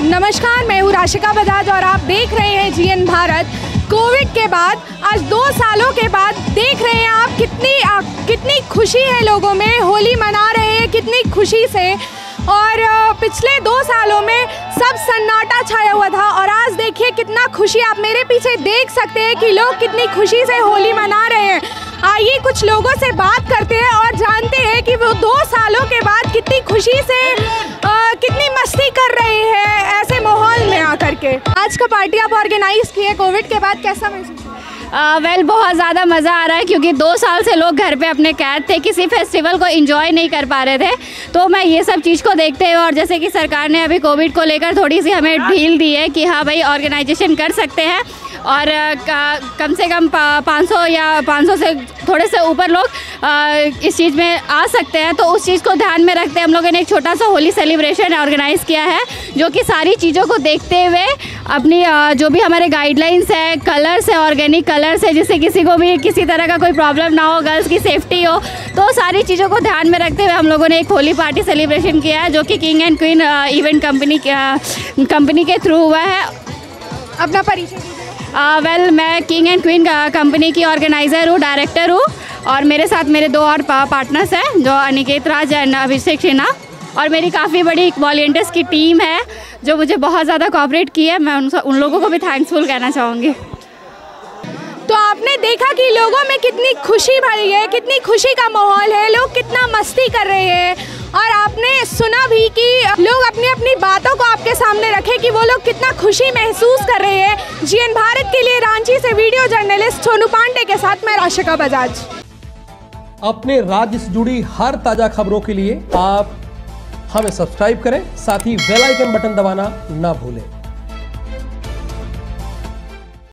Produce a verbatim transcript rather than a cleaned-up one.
नमस्कार, मैं हूँ राशिका बजाज और आप देख रहे हैं जीएन भारत। कोविड के बाद आज दो सालों के बाद देख रहे हैं आप कितनी आ, कितनी खुशी है लोगों में, होली मना रहे हैं कितनी खुशी से। और पिछले दो सालों में सब सन्नाटा छाया हुआ था और आज देखिए कितना खुशी, आप मेरे पीछे देख सकते हैं कि लोग कितनी खुशी से होली मना रहे हैं। आइए कुछ लोगों से बात करते हैं और जानते हैं कि वो दो सालों के बाद कितनी खुशी से आ, कितनी मस्ती कर रहे हैं ऐसे माहौल में आकर के। आज का पार्टी आप ऑर्गेनाइज किए, कोविड के बाद कैसा महसूस हुआ? वेल uh, बहुत ज़्यादा मज़ा आ रहा है क्योंकि दो साल से लोग घर पे अपने कैद थे, किसी फेस्टिवल को एंजॉय नहीं कर पा रहे थे। तो मैं ये सब चीज़ को देखते हुए और जैसे कि सरकार ने अभी कोविड को लेकर थोड़ी सी हमें ढील दी है कि हाँ भाई ऑर्गेनाइजेशन कर सकते हैं और कम से कम पाँच सौ या पाँच सौ से थोड़े से ऊपर लोग इस चीज़ में आ सकते हैं। तो उस चीज़ को ध्यान में रखते हम लोगों ने एक छोटा सा होली सेलिब्रेशन ऑर्गेनाइज़ किया है, जो कि सारी चीज़ों को देखते हुए अपनी जो भी हमारे गाइडलाइंस है, कलर्स है, ऑर्गेनिक कलर्स है, जिससे किसी को भी किसी तरह का कोई प्रॉब्लम ना हो, गर्ल्स की सेफ्टी हो, तो सारी चीज़ों को ध्यान में रखते हुए हम लोगों ने एक होली पार्टी सेलिब्रेशन किया है, जो कि king and queen event company company के थ्रू हुआ है। अपना परिचय दीजिए। वेल uh, well, मैं किंग एंड क्वीन कंपनी की ऑर्गेनाइज़र हूँ, डायरेक्टर हूँ और मेरे साथ मेरे दो और पार्टनर्स हैं जो अनिकेत राज एंड अभिषेक सिन्हा, और मेरी काफ़ी बड़ी वॉलंटियर्स की टीम है जो मुझे बहुत ज़्यादा कोऑपरेट की है। मैं उन उन लोगों को भी थैंक्सफुल कहना चाहूँगी। तो आपने देखा कि लोगों में कितनी खुशी भरी है, कितनी खुशी का माहौल है, लोग कितना मस्ती कर रहे हैं और आपने सुना भी कि लोग अपनी अपनी बातों को आपके सामने रखे कि वो लोग कितना खुशी महसूस कर रहे हैं। जीएन भारत के लिए रांची से वीडियो जर्नलिस्ट सोनू पांडे के साथ मैं राशिका बजाज। अपने राज्य से जुड़ी हर ताजा खबरों के लिए आप हमें सब्सक्राइब करें, साथ ही बेल आइकन बटन दबाना ना भूलें।